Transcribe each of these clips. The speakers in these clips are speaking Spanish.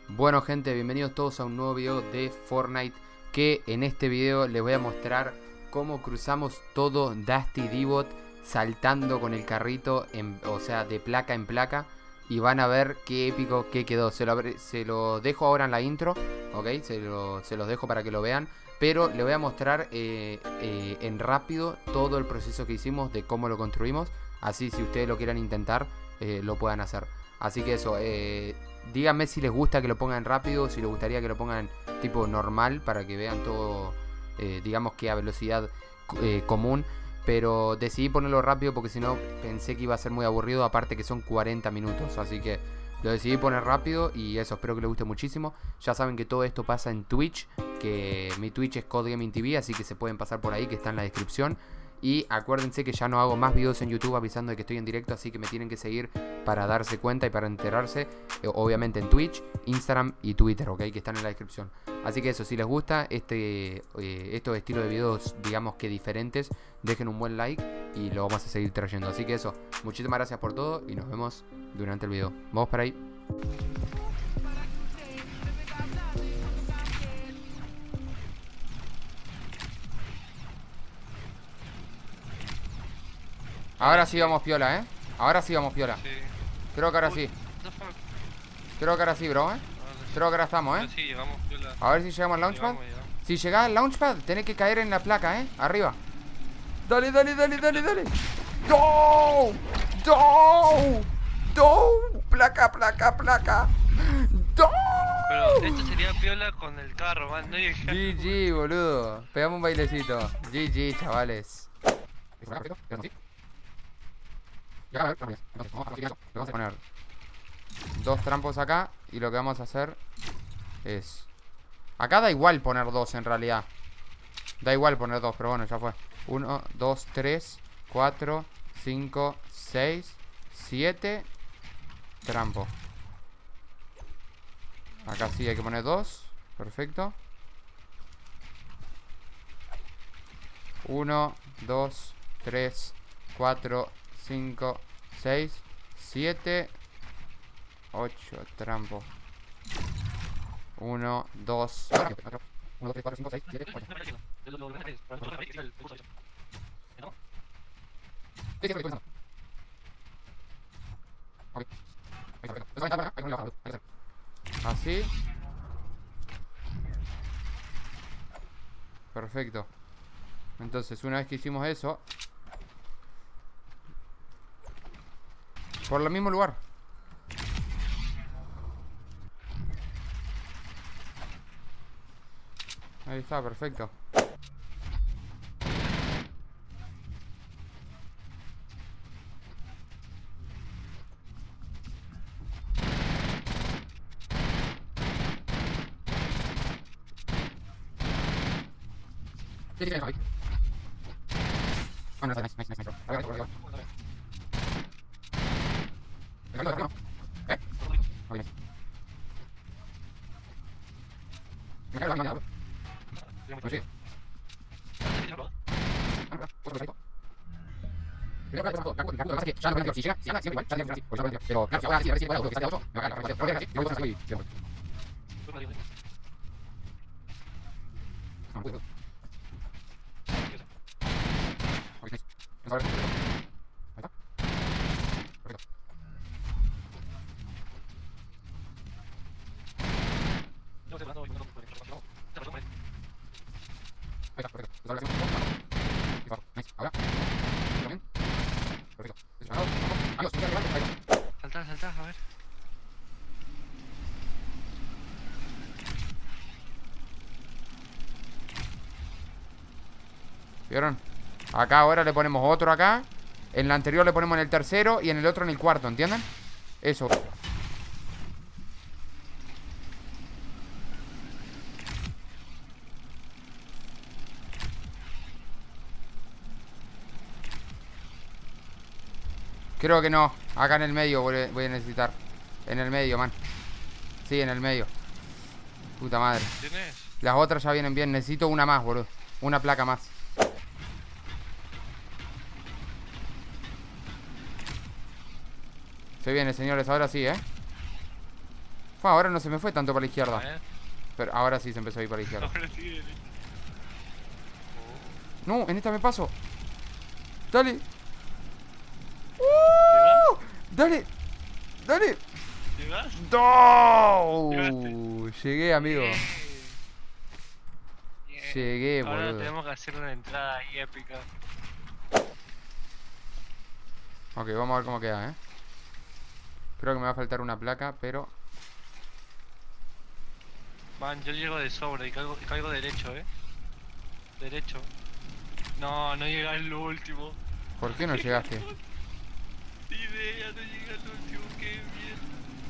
Bueno gente, bienvenidos todos a un nuevo video de Fortnite. Que en este video les voy a mostrar cómo cruzamos todo Dusty D-Bot saltando con el carrito, o sea, de placa en placa. Y van a ver qué épico que quedó. Se lo dejo ahora en la intro, ¿ok? Se los dejo para que lo vean. Pero les voy a mostrar en rápido todo el proceso que hicimos de cómo lo construimos. Así si ustedes lo quieran intentar, lo puedan hacer. Así que eso, díganme si les gusta que lo pongan rápido o si les gustaría que lo pongan tipo normal para que vean todo, digamos que a velocidad común. Pero decidí ponerlo rápido porque si no pensé que iba a ser muy aburrido, aparte que son 40 minutos. Así que lo decidí poner rápido y eso, espero que les guste muchísimo. Ya saben que todo esto pasa en Twitch, que mi Twitch es Code Gaming TV, así que se pueden pasar por ahí, que está en la descripción. Y acuérdense que ya no hago más videos en YouTube avisando de que estoy en directo, así que me tienen que seguir para darse cuenta y para enterarse. Obviamente en Twitch, Instagram y Twitter, ¿ok? Que están en la descripción. Así que eso, si les gusta estos estilos de videos, digamos que diferentes, dejen un buen like y lo vamos a seguir trayendo. Así que eso, muchísimas gracias por todo y nos vemos durante el video. Vamos para ahí. Ahora sí vamos piola, ¿eh? Ahora sí vamos piola. Sí. Creo que ahora sí. What the fuck? Creo que ahora sí, bro, ¿eh? Creo que ahora estamos, ¿eh? Sí, llegamos, piola. A ver si llegamos al launchpad. Si llegás al launchpad, tenés que caer en la placa, ¿eh? Arriba. Dale, dale, dale, dale, dale. ¡No! ¡No! ¡No! Placa, placa, placa. ¡No! Pero esto sería piola con el carro, man. No hay que... GG, boludo. Pegamos un bailecito. GG, chavales. Vamos a poner dos trampos acá. Y lo que vamos a hacer es... Acá da igual poner dos en realidad. Da igual poner dos, pero bueno, ya fue. 1, 2, 3, 4, 5, 6, 7 trampos. Acá sí hay que poner dos. Perfecto. 1, 2, 3, 4, 5, 6, 7, 8 trampos. 1, 2, 1, 2, 3, 4, 5, 6, 7, 8. Así. Perfecto. Entonces, una vez que hicimos eso, por el mismo lugar. Ahí está, perfecto. Saltá, saltá, a ver. ¿Vieron? Acá ahora le ponemos otro acá. En la anterior le ponemos en el tercero y en el otro en el cuarto, ¿entienden? Eso. Creo que no. Acá en el medio voy a necesitar. En el medio, man. Sí, en el medio. Puta madre. ¿Tienes? Las otras ya vienen bien. Necesito una más, boludo. Una placa más. Se viene, señores. Ahora sí, ¿eh? Ahora no se me fue tanto para la A izquierda. ver. Pero ahora sí se empezó a ir para la izquierda. Ahora sí, derecho. No, en esta me paso. Dale. ¿Llegas? Dale. Dale. ¿Llegas? ¡No! Llegaste. Llegué, amigo. Bien. Bien. Llegué, Ahora boludo. tenemos que hacer una entrada ahí épica. Ok, vamos a ver cómo queda, Creo que me va a faltar una placa, pero... Man, yo llego de sobra y caigo derecho, Derecho. No, no llega al último. ¿Por qué no llegaste? Ni idea, no llega al último, qué mierda.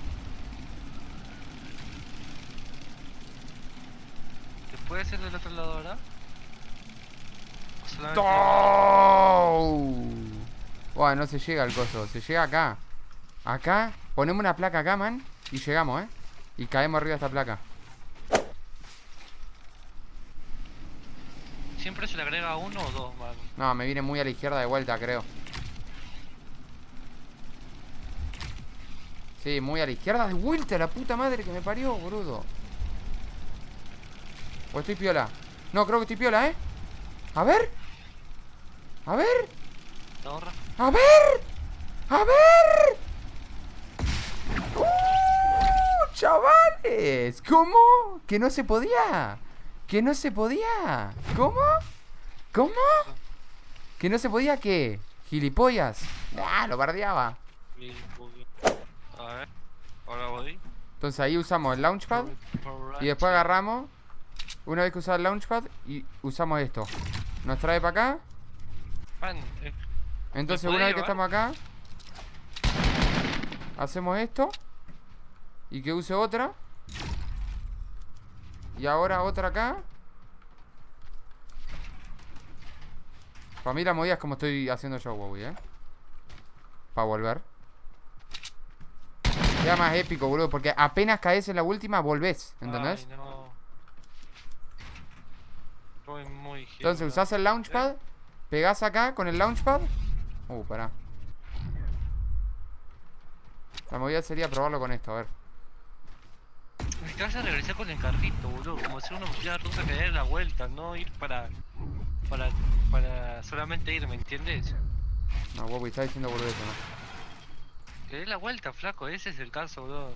¿Se puede hacer del otro lado ahora? ¿O solamente ¡Oh! Bueno, no se llega al coso, se llega acá. Acá, ponemos una placa acá, man. Y llegamos, Y caemos arriba de esta placa. siempre se le agrega uno o dos, man? No, me viene muy a la izquierda de vuelta, creo. Sí, muy a la izquierda de vuelta, la puta madre que me parió, boludo. O estoy piola. No, creo que estoy piola, A ver. A ver. ¿Te ahorra? A ver. A ver. Chavales. ¿Cómo? Que no se podía. Que no se podía. ¿Cómo? ¿Cómo? ¿Que no se podía qué? ¿Gilipollas? Ah, lo bardeaba. Sí, porque- A ver, ahora voy. Entonces ahí usamos el launchpad. Y después agarramos. Una vez que usamos el launchpad y usamos esto. Nos trae para acá. Man, Entonces ¿Me una podés vez que estamos acá, hacemos esto. Y que use otra. Y ahora otra acá. Para mí la movida es como estoy haciendo yo, Wowie, para volver. Queda más épico, boludo. Porque apenas caes en la última, volvés. ¿Entendés? Ay, no. Estoy muy Entonces usás el launchpad. Pegás acá con el launchpad. Pará. La movida sería probarlo con esto, a ver. Me vas a regresar con el carrito, boludo. Como si uno pusiera ruta que dar la vuelta, no ir para solamente ir, ¿me entiendes? No, Wowie, está diciendo boludo eso, ¿no? Que dé la vuelta, flaco, ese es el caso, boludo.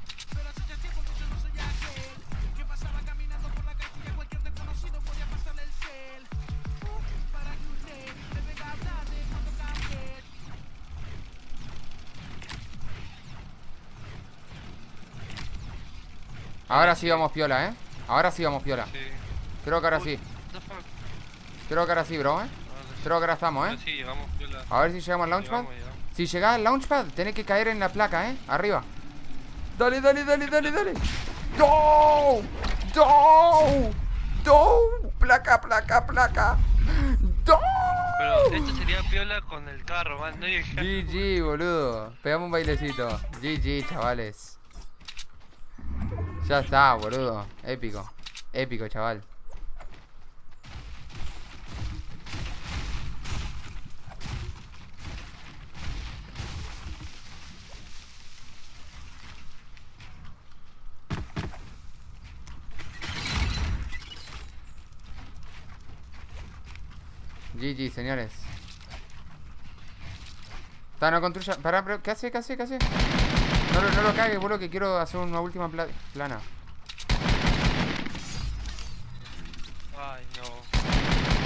Ahora sí vamos piola, Ahora sí vamos piola. Sí. Creo que ahora sí. What the fuck? Creo que ahora sí, bro, Ahora Creo que ahora estamos, sí, llegamos, piola. A ver si llegamos al launchpad. Llegamos. Si llegás al launchpad, tenés que caer en la placa, Arriba. Dale, dale, dale, dale, dale. ¡No! ¡No! ¡No! Placa, placa, placa. ¡No! Pero esto sería piola con el carro, man. No llega. GG, boludo. Pegamos un bailecito. GG, chavales. Ya está, boludo. Épico. Épico, chaval. GG, señores. Está, no construya. Pará, pero ¿qué hace? ¿Qué hace? ¿Qué hace? No lo cagues, boludo, que quiero hacer una última plana. Ay, no.